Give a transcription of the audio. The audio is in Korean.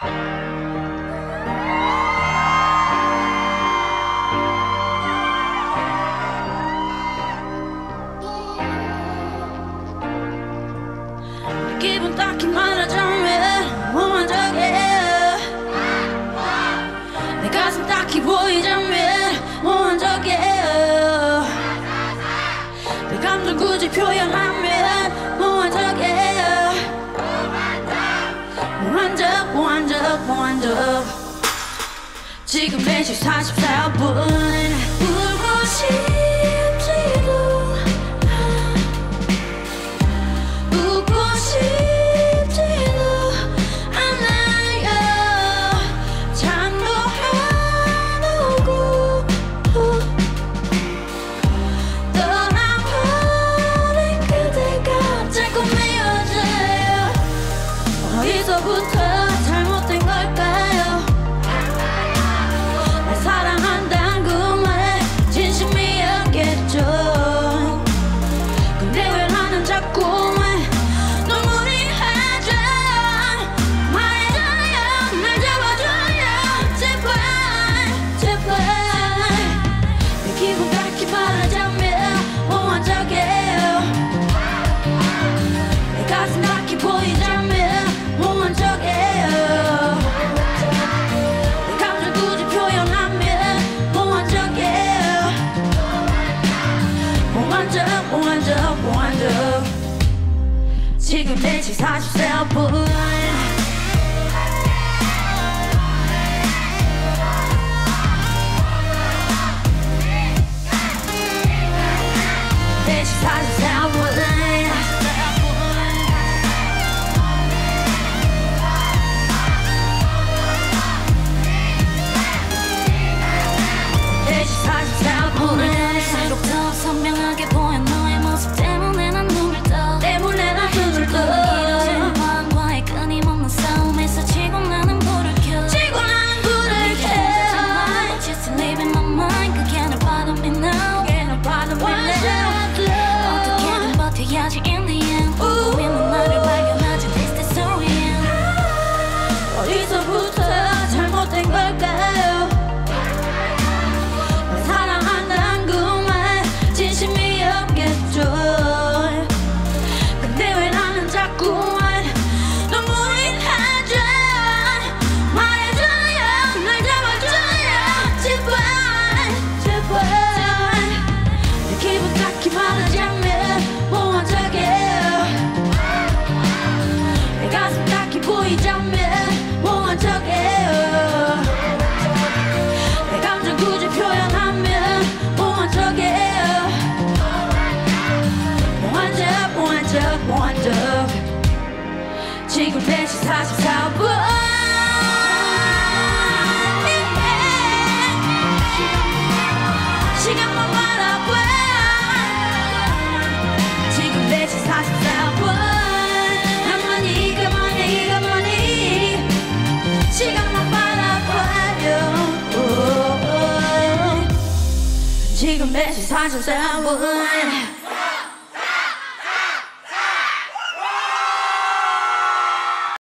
기분 딱히 말하자면 몽환적이야. 내 가슴 딱히 보이자면 몽환적이야. 내 감정 굳이 표현하면 몽환적이야. 몽환적 지금 4시 44분 울고 싶지도 웃고 싶지도 않아요. 잠도 안 오고 떠나버린 그대가 자꾸 미워져요. 어디서부터 잘못된 걸까요? 날 사랑한다는 그 말 진심이었겠죠. 근데 왜 나는 자꾸만 눈물이 나죠? 말해줘요, 날 잡아줘요, 제발 제발. 내 기분 딱히 말하자면 몽환적이에요. 내 가슴 딱히 보이자면 몽환적이에요. 내 감정 굳이 표현하면 몽환적이에요. 몽환적 지금 4시 44분 4시 44분 4시 44분 갈수록 더 선명하게 보여 너의 모습 때문에 난 눈을 떠. 길어지는 마음과의 끊임없는 싸움에서 지고 나는 불을 켜. But you still live in my mind. 그게 널 bother me now. 어떻게든 버텨야지 in the end. 울고 있는 나를 발견하지 this the story end. 어디서부터 잘못된 걸까요? 날 사랑한다는 그 말 진심이었겠죠. 근데 왜 나는 자꾸만 눈물이 나죠? 말해줘요, 날 잡아줘요, 제발 제발. 내 기분 딱히 말하자면 몽환적이에요. 내 가슴 딱히 보이자면 몽환적이에요. 내 감정 굳이 표현하면 몽환적이에요. 몽환적 지금 4시 44분 시간만 바라봐. 지금 4시 44분 가만히 시간만 바라봐요. 지금 4시 44분